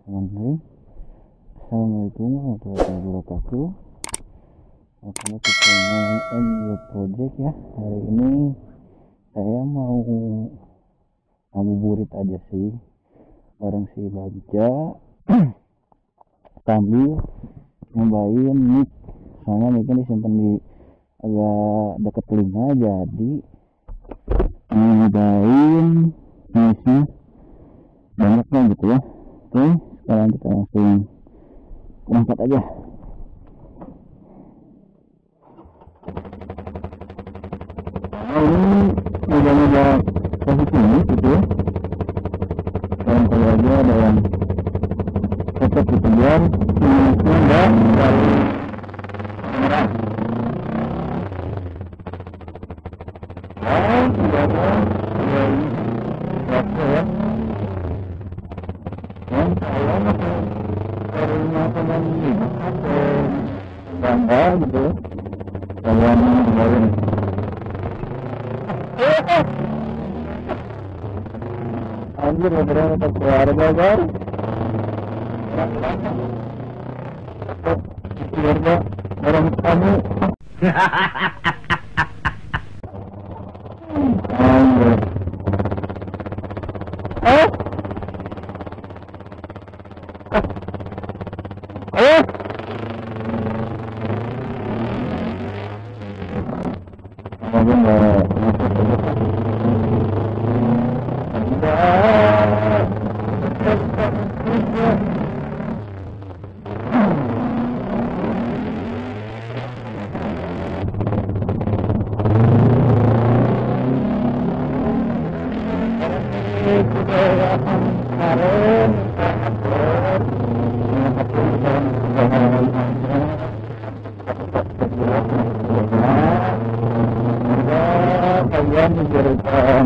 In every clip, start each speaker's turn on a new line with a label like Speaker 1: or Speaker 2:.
Speaker 1: Bismillahirrahmanirrahim. Assalamualaikum warahmatullahi wabarakatuh. Kami di channel MY Project ya. Hari ini saya mau ngabuburit aja sih bareng si Bagja sambil nyobain mic. Soalnya micnya disimpan di agak deket telinga, jadi nyobain micnya banyaknya gitu ya. Oke, sekarang kita langsung berangkat aja. Nah, ini moga-moga posisi ini gitu ya. Dan kalau aja ada yang cocok gitu biar minusnya enggak terlalu merah. Nah, sudah ada yang waktu ya. Dan saya masih karena teman ini atau bangga gitu ya. Kalian kemarin anjir beneran tetap keluarga guys. Keluarga orang kamu anjir kalian memberikan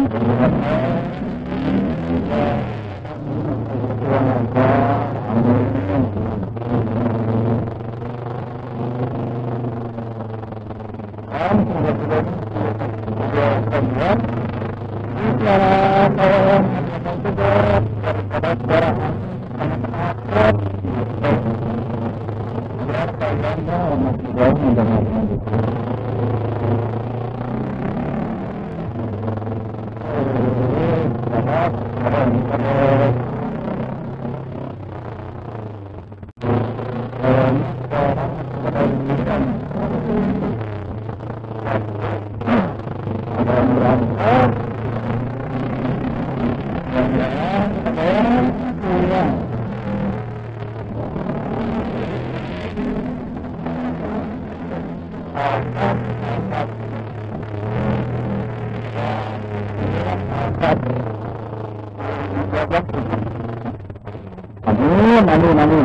Speaker 1: amin.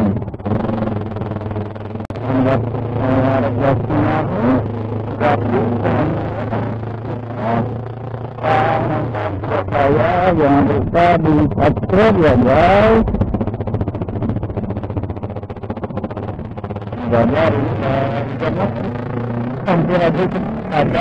Speaker 1: Saya jangan lupa di subscribe ya guys. Gambar hampir aja ada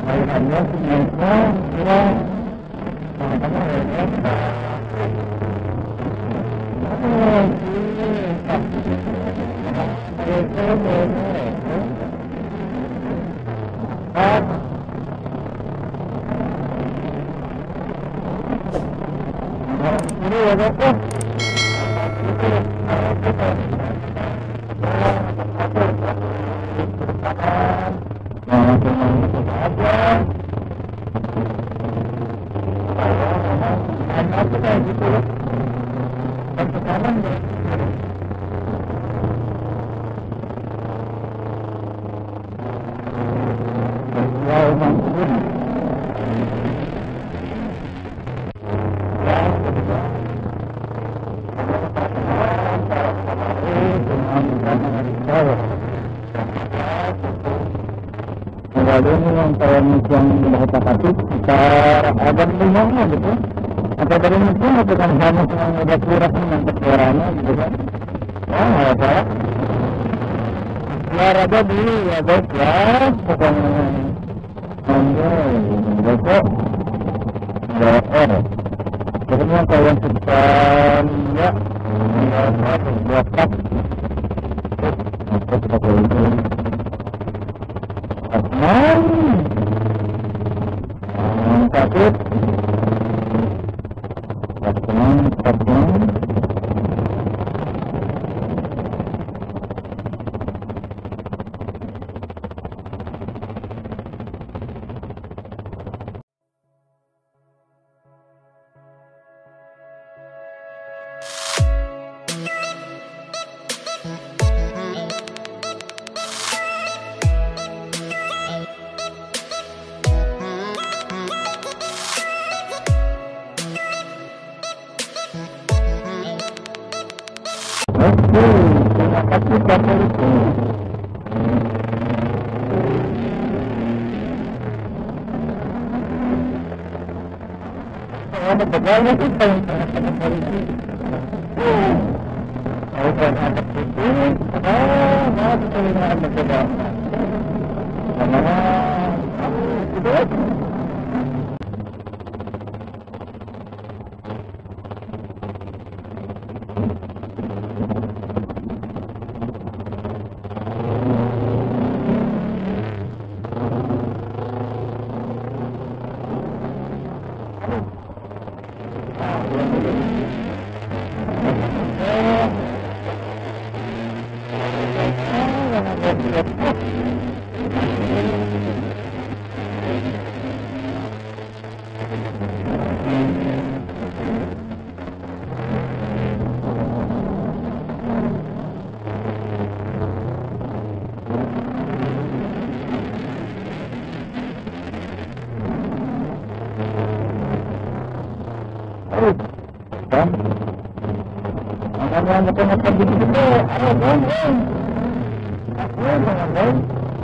Speaker 1: Ayahnya semua ya yang bahasa Katip kita ada rumahnya gitu atau dari mungkin bukan hanya yang ada kurang yang suaranya gitu kan apa suara ada dulu ya guys ya bukan besok DR pokoknya kalian kita lihat buat kita boleh sakit terima kasih Bapak itu. Ada pegawai kita yang sangat polisi. Ada itu, ada terlihat berbeda. Karena itu. Makan gitu-gitu, ayo dong. Aku jangan dong.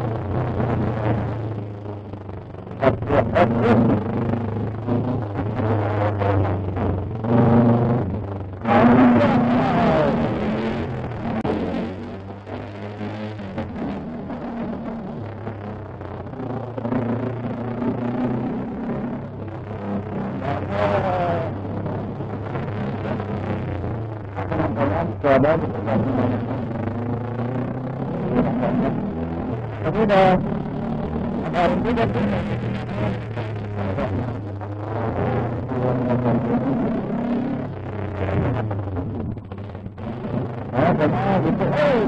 Speaker 1: Tapi udah ada juga tuh. Gitu.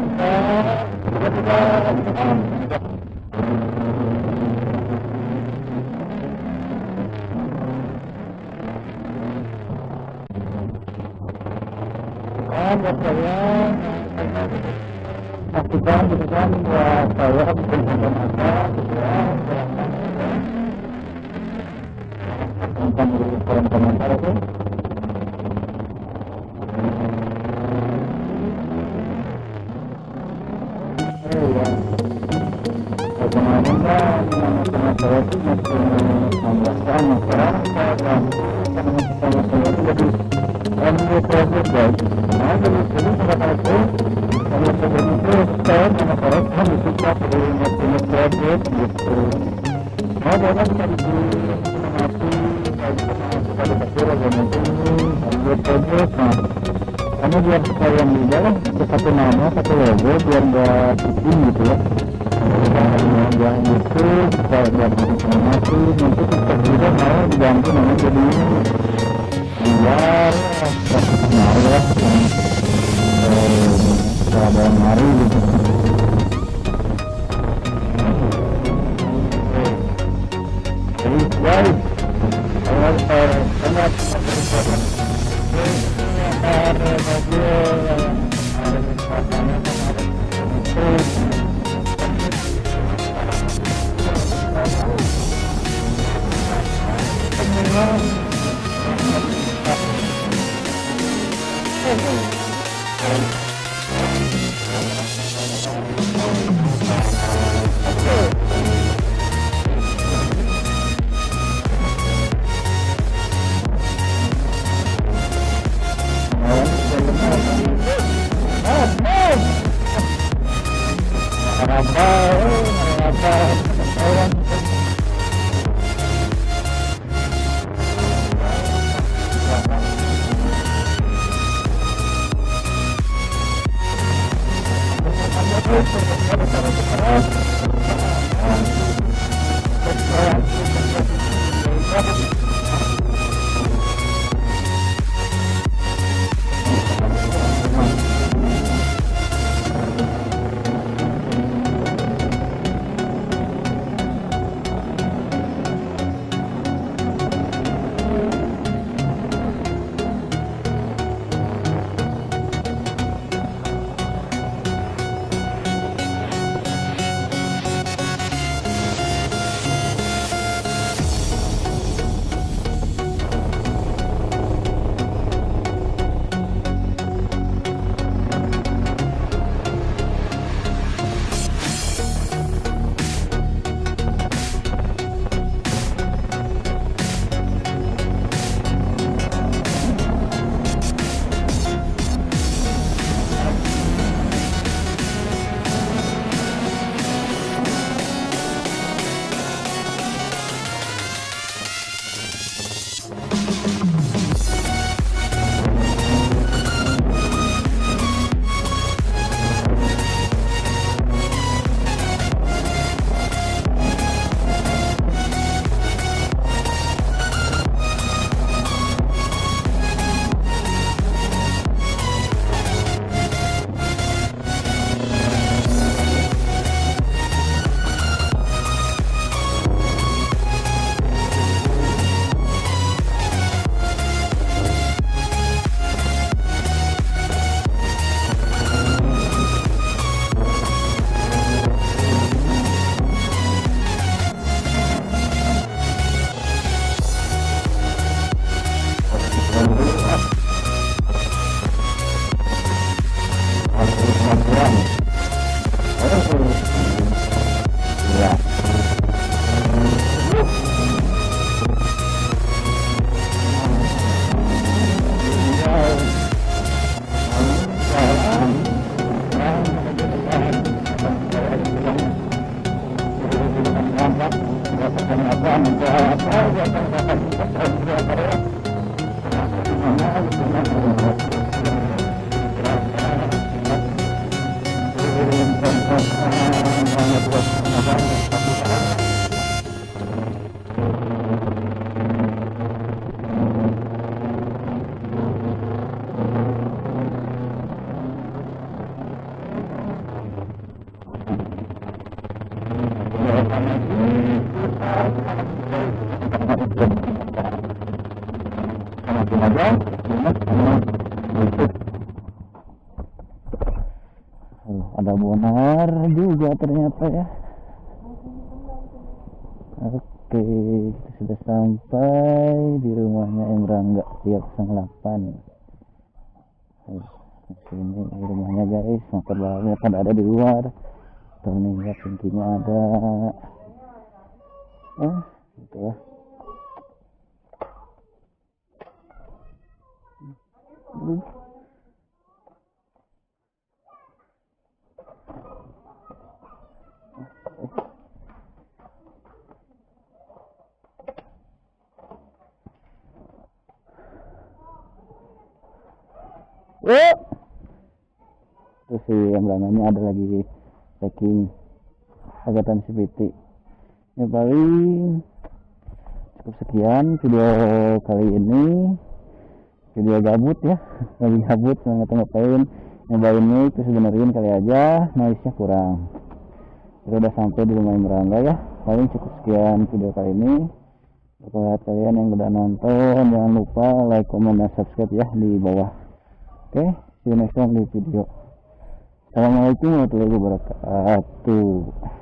Speaker 1: Pastikan gitu kan buat saya bisa apa gitu ya tentang komentar itu bagaimana kan saya itu masih membuatkan masyarakat dan saya itu jadi proses guys nah jadi pada itu kalau sebenarnya saya masyarakat bisa dari masyarakat gitu Oh, boleh bisa pada pasir ada nanti lanjut. Nah, kamu biar sekalian juga lah ke satu nama satu logo biar nggak pusing gitu ya. Yang itu kalau biar informasi nanti kita juga mau diganti nama jadi biar profesional ya. Ada yang hari gitu. Guys, ada bonar juga ternyata ya. Oke, kita sudah sampai di rumahnya Em Rangga Tiap 08. Sini rumahnya guys, motor balapnya kan ada di luar. Tuh nih ya, pintunya ada. Gitu lah. Terus si yang belakangnya ada lagi packing agatan CVT. Ya paling cukup sekian video kali ini, video gabut ya. Lagi gabut nggak ngapain, nyobain mic terus benerin kali aja noise nya kurang. Kita udah sampai di rumah Merangga ya. Paling cukup sekian video kali ini. Buat kalian yang udah nonton, jangan lupa like, comment, dan subscribe ya di bawah. Oke, see you next time di video. Assalamualaikum warahmatullahi wabarakatuh.